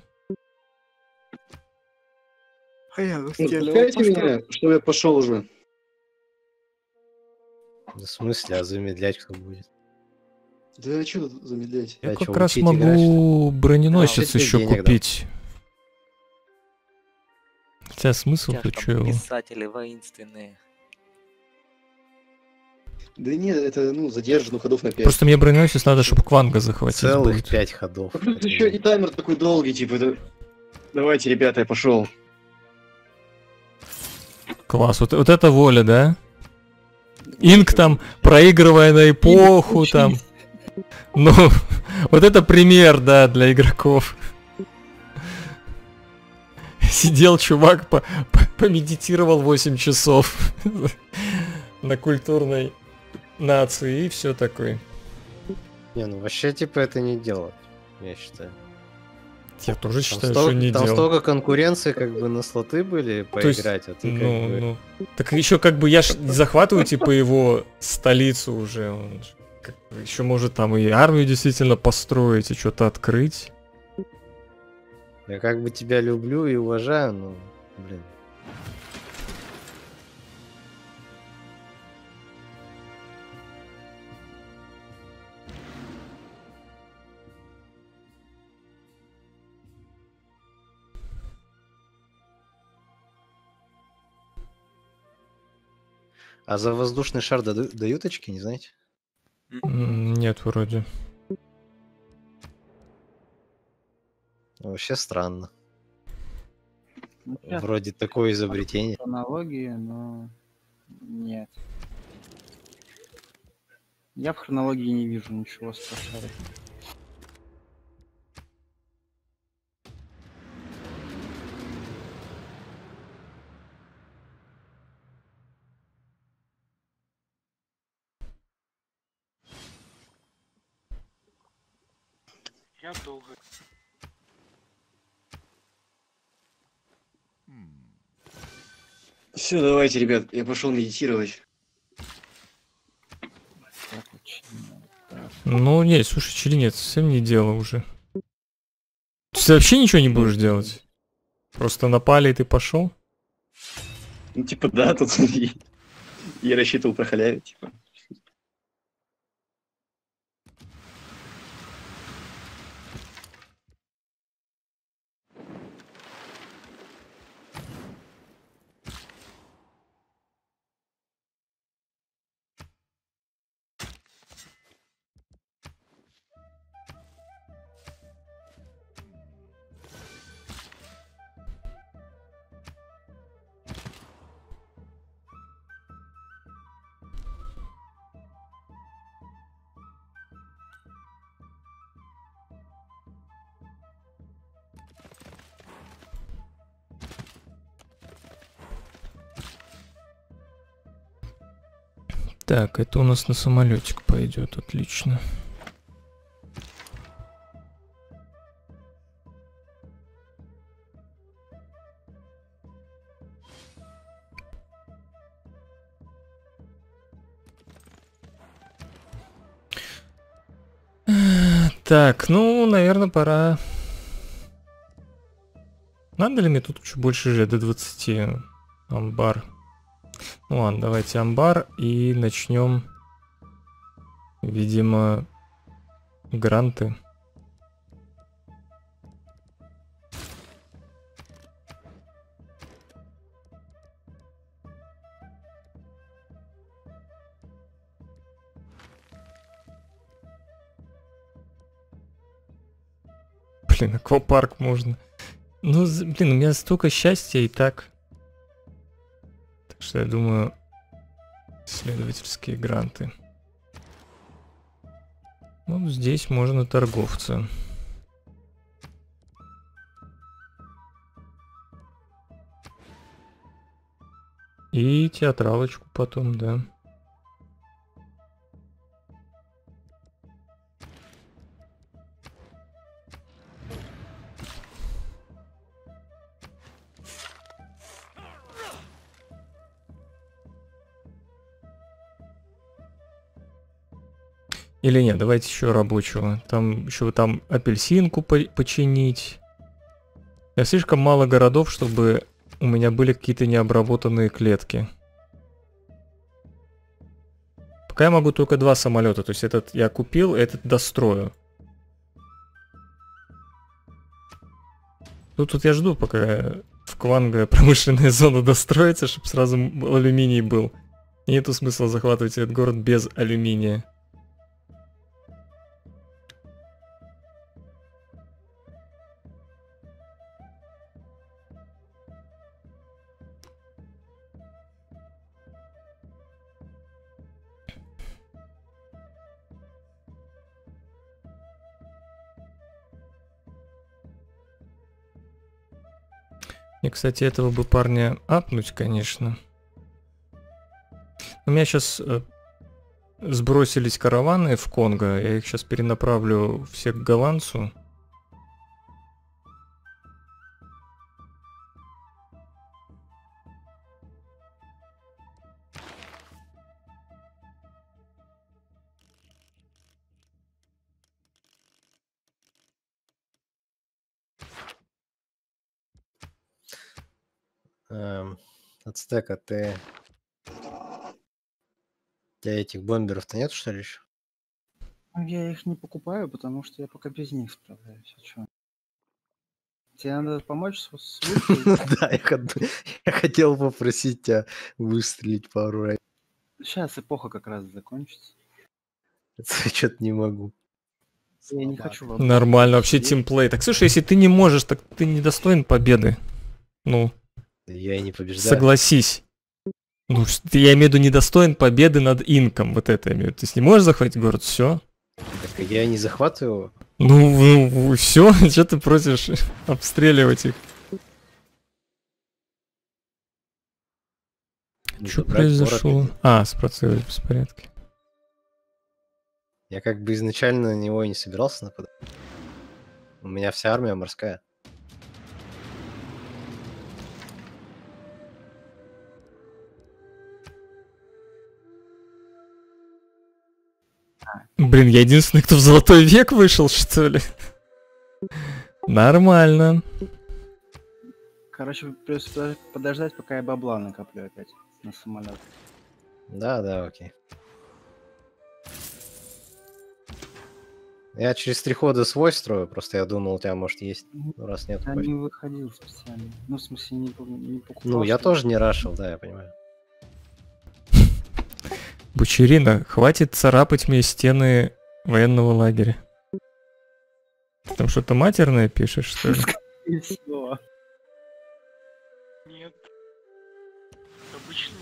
А я Пускайте меня, что я пошел уже. Да в смысле, а замедлять кто будет? Да что тут замедлять? Я А как чё, раз учить могу броненосец вообще тебе еще денег дам. купить. Хотя смысл Тяжко, то чё? писатели воинственные. Да нет, это, ну, задержано ходов на 5. Просто мне броненосец надо, чтобы Кванга захватить Целых будет. 5 ходов. Плюс еще и таймер такой долгий, типа, это... Давайте, ребята, я пошел. Класс, вот это воля, да? Инк там, проигрывая на эпоху, там. Ну, вот это пример, да, для игроков. Сидел чувак, помедитировал 8 часов на культурной нации и все такое. Не, ну вообще типа это не дело, я считаю. Я тоже Там, считаю, столько, что не там делал. столько конкуренции как бы на слоты были То есть, поиграть, а ты как ну, бы... ну. Так еще как бы я ж не захватываю типа его столицу уже. Он еще может там и армию действительно построить и что-то открыть. Я как бы тебя люблю и уважаю, но, блин. А за воздушный шар дают очки, не знаете? Нет, вроде. Вообще странно. Ну, сейчас Вроде такое изобретение. хронологии, но нет. Я в хронологии не вижу ничего страшного. Я долго. Все, давайте, ребят, я пошел медитировать. Так, очень, так. Ну, нет, слушай, чилинец, совсем не дело уже. Ты вообще ничего не будешь делать? Просто напали, и ты пошел? Ну, типа, да, тут я рассчитывал прохалявить, типа. Так, это у нас на самолетик пойдет, отлично. Так, ну, наверное, пора. Надо ли мне тут чуть больше же до 20 амбар? Ну ладно, давайте амбар и начнем, видимо, гранты. Блин, аквапарк можно. Ну, блин, у меня столько счастья и так. Так что я думаю, исследовательские гранты. Вот здесь можно торговца. И театралочку потом, да. Или нет, давайте еще рабочего. Там еще там апельсинку починить. Я слишком мало городов, чтобы у меня были какие-то необработанные клетки. Пока я могу только 2 самолета. То есть этот я купил, этот дострою. Тут я жду, пока в Кванго промышленная зона достроится, чтобы сразу алюминий был. И нету смысла захватывать этот город без алюминия. Мне, кстати, этого бы парня апнуть, конечно. У меня сейчас сбросились караваны в Конго. Я их сейчас перенаправлю все к голландцу. Ацтека, ты... У тебя этих бомберов-то нет, что ли, еще? Я их не покупаю, потому что я пока без них справляюсь. А чё? Тебе надо помочь с выстрелом? Да, я хотел попросить тебя выстрелить пару раз. Сейчас эпоха как раз закончится. Что-то не могу. Я не Слабак. хочу в Нормально, вообще сидеть. тимплей. Так слушай, если ты не можешь, так ты не достоин победы. Ну, Я и не побеждаю. согласись. Ну, я имею в виду недостоин победы над инком. Вот это я имею в виду. Ты не можешь захватить город, все. Так я не захватываю его. Ну, все, что ты просишь обстреливать их? Что Забрать город произошло? или- А, спрацировали беспорядки. Я как бы изначально на него и не собирался нападать. У меня вся армия морская. Блин, я единственный, кто в золотой век вышел, что ли? Нормально. Короче, придется подождать, пока я бабла накоплю опять на самолет. Да, окей. Я через 3 хода свой строю, просто я думал, у тебя может есть. Ну, раз нет, Я пофиг. не выходил специально. Ну, в смысле, не покупал. Ну, я что-то. тоже не рашил, да, я понимаю. Бучерина, хватит царапать мне стены военного лагеря. Ты там что-то матерное пишешь, что ли? И всё. Нет. Обычный.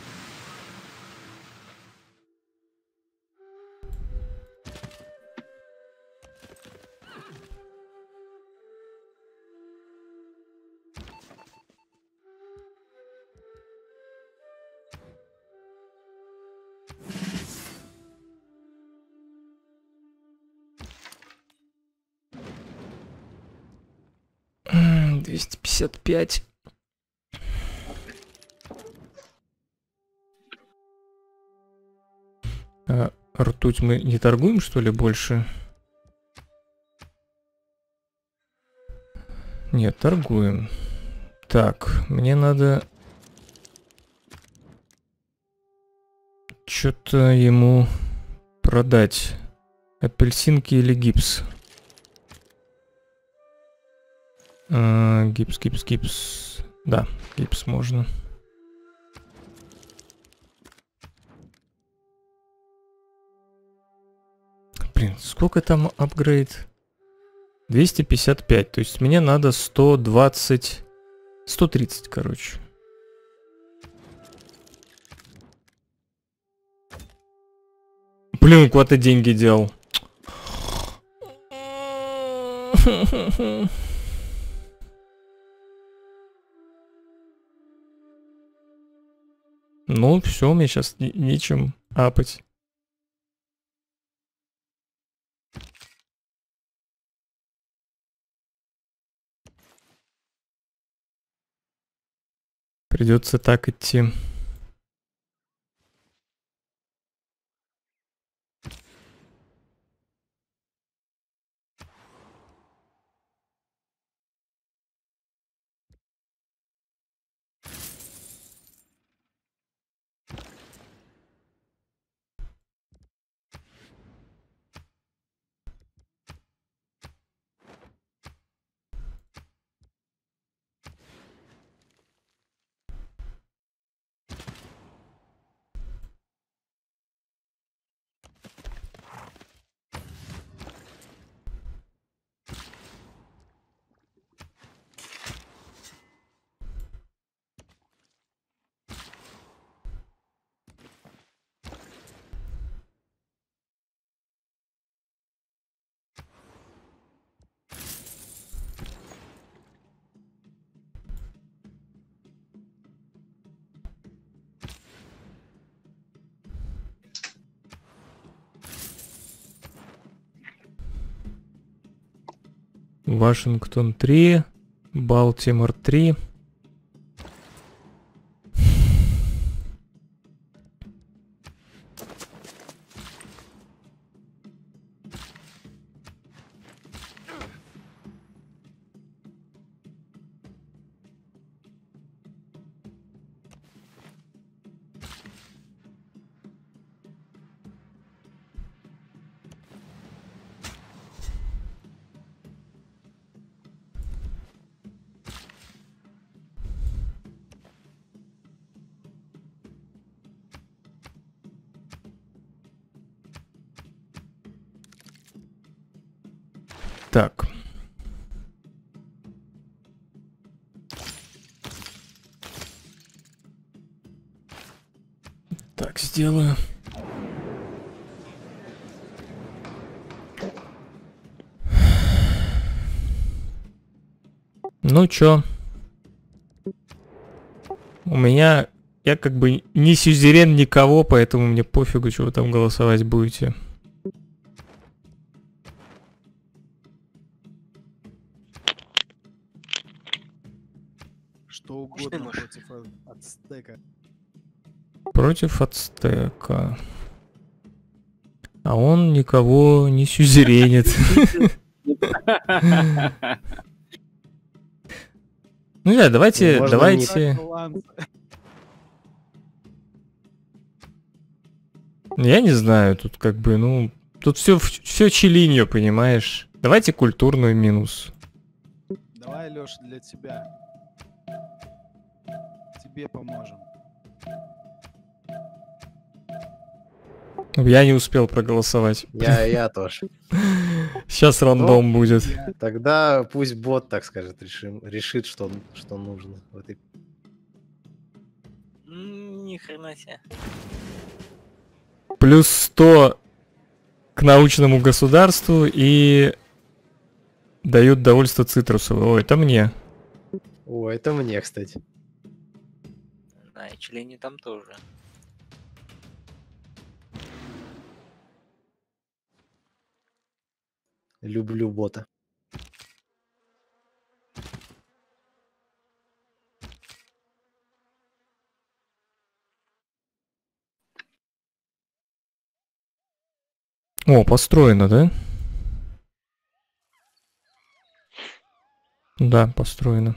М, 255. А ртуть мы не торгуем, что ли, больше? Нет, торгуем. Так, мне надо... Что-то ему продать. Апельсинки или гипс? Гипс. Да, гипс можно. Блин, сколько там апгрейд? 255, то есть мне надо 120... 130, короче. Блин, куда ты деньги дел? Ну, все, мне сейчас нечем апать. Придется так идти. Вашингтон 3, Балтимор 3. Так. Так, сделаю. Ну чё? У меня... Я как бы не сюзерен никого, поэтому мне пофигу, что вы там голосовать будете. Что угодно против Ацтека. Против Ацтека. А он никого не сюзеренит. Ну да, давайте... Я не знаю, тут как бы, ну... Тут все чилиньо, понимаешь? Давайте культурную минус. Давай, Леша, для тебя. Тебе поможем. Я не успел проголосовать. Я тоже. Сейчас рандом будет. Тогда пусть бот, так скажет, решит, что нужно в этой... Ни хрена себе. Плюс 100 к научному государству и дают довольство цитрусовое. О, это мне. О, это мне, кстати. Да, и члени там тоже. Люблю бота. О, построено, да? Да, построено.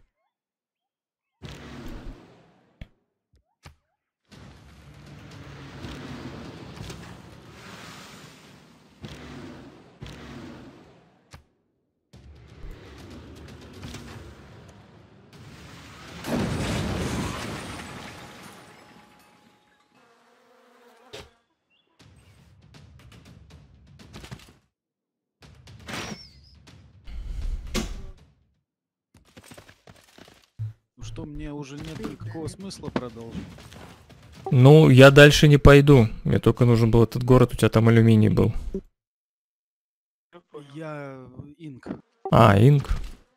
Что, мне уже нет никакого смысла продолжить? Ну, я дальше не пойду. Мне только нужен был этот город, у тебя там алюминий был. Я инк. А, инк.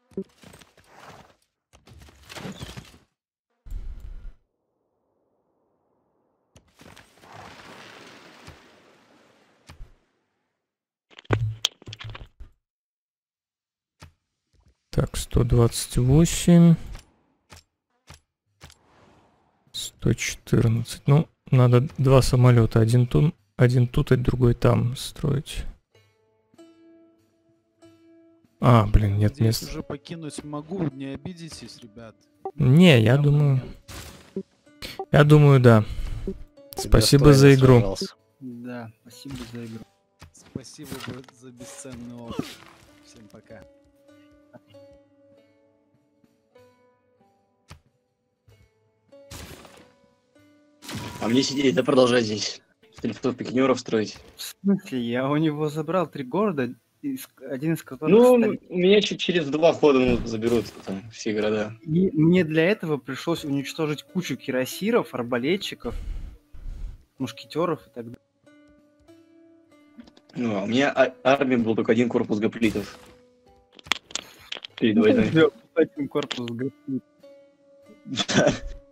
Так, 128. 114. Ну, надо 2 самолета. Один тут, и другой там строить. А, блин, нет Здесь места. уже покинуть могу, не обидитесь, ребят. Не, я думаю... Я думаю, да. Спасибо за игру. Да, спасибо за игру. Спасибо за бесценный опыт. Всем пока. А мне сидеть, да продолжать здесь. Стрельцов пикинеров строить. В смысле? Я у него забрал 3 города, один из которых... Ну, столица. меня через 2 хода заберут там все города. И мне для этого пришлось уничтожить кучу кирасиров, арбалетчиков, мушкетеров и так далее. Ну, а у меня армия был только 1 корпус гоплитов. Перед войной. Один корпус гоплит. Да.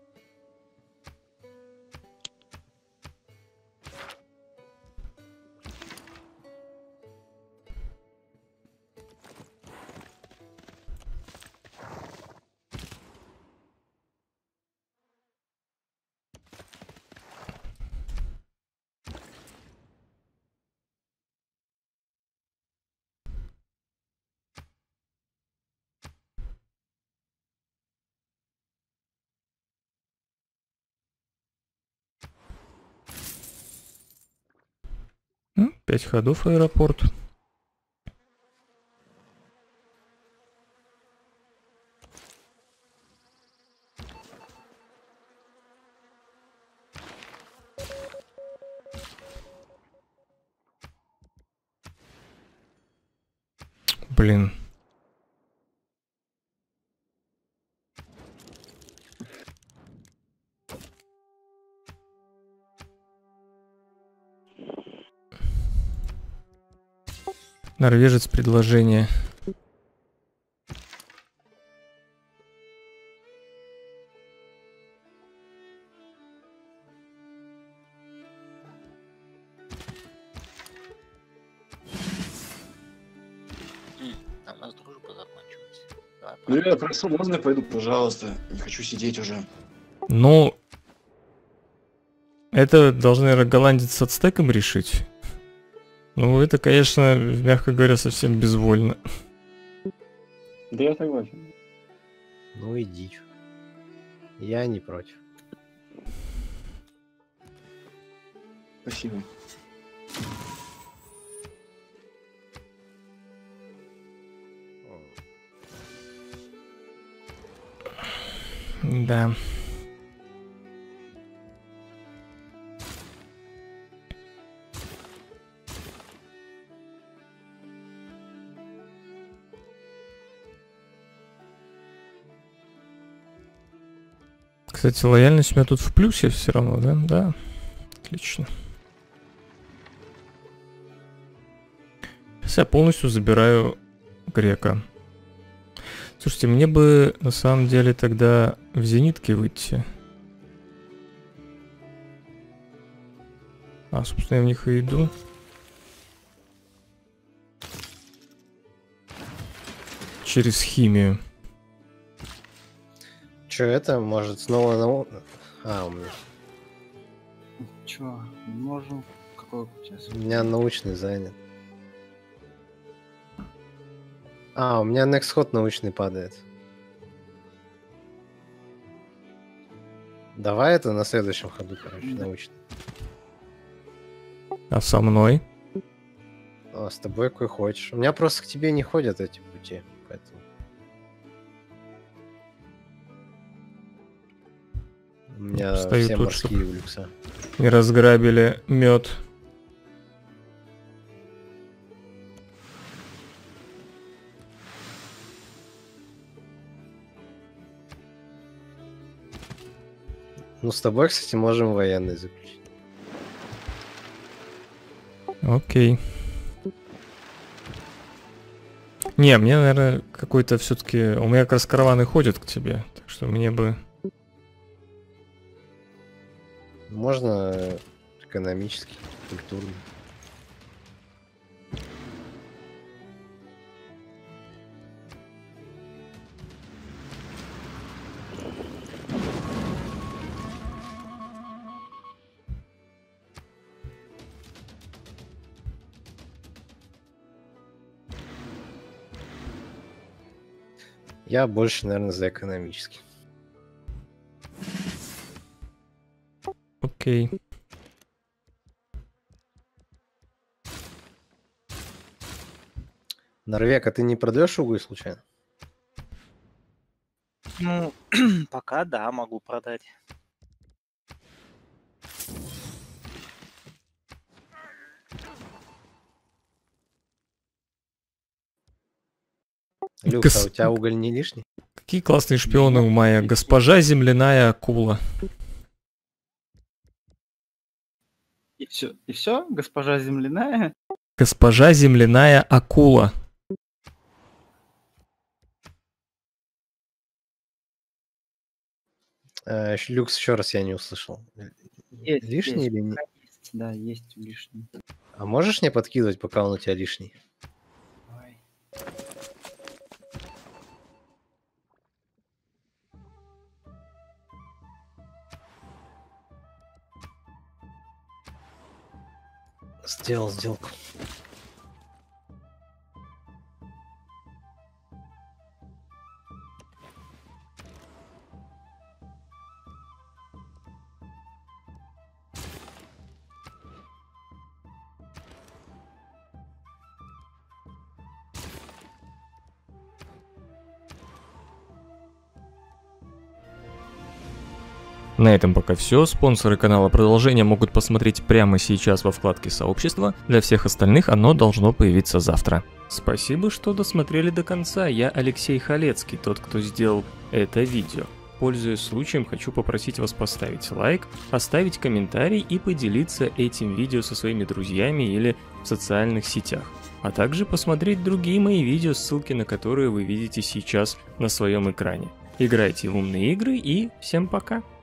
Ну, 5 ходов аэропорт. блин. Норвежец предложение. Там у нас дружба закончилась. Давай, Ну, я прошу, можно я пойду, пожалуйста? Не хочу сидеть уже. Ну, это должны, наверное, голландец с ацтеком решить. Ну, это, конечно, мягко говоря, совсем безвольно. Да я согласен. Ну и дичь. Я не против. Спасибо. Да. Кстати, лояльность у меня тут в плюсе все равно, да? Да. Отлично. Сейчас я полностью забираю грека. Слушайте, мне бы на самом деле тогда в зенитке выйти. А, собственно, я в них и иду. Через химию. Че это? Может снова на... А, у меня, Чё, можем? Какой сейчас? у меня научный занят. А, у меня next ход научный падает. Давай это на следующем ходу, короче, научный. А со мной? А, с тобой какой хочешь. У меня просто к тебе не ходят эти пути, поэтому... У меня Стою все тут, морские чтоб- у люкса. Не разграбили мед. Ну, с тобой, кстати, можем военный заключить. Окей. Не, мне, наверное, какой-то все-таки... У меня как раз караваны ходят к тебе, так что мне бы... Можно экономический, культурный. Я больше, наверное, за экономический. Окей. Норвег, а ты не продаешь уголь случайно? Ну, пока да, могу продать. Люкс, а у тебя уголь не лишний? Какие классные шпионы у Майя. Госпожа земляная акула. И все, госпожа земляная. Госпожа земляная акула. Люкс, еще раз я не услышал. Лишний или не? Есть, да, есть лишний. А можешь мне подкидывать, пока он у тебя лишний? Давай. Сделал сделку. На этом пока все. Спонсоры канала продолжения могут посмотреть прямо сейчас во вкладке сообщества. Для всех остальных оно должно появиться завтра. Спасибо, что досмотрели до конца. Я Алексей Халецкий, тот, кто сделал это видео. Пользуясь случаем, хочу попросить вас поставить лайк, оставить комментарий и поделиться этим видео со своими друзьями или в социальных сетях. А также посмотреть другие мои видео, ссылки на которые вы видите сейчас на своем экране. Играйте в умные игры и всем пока!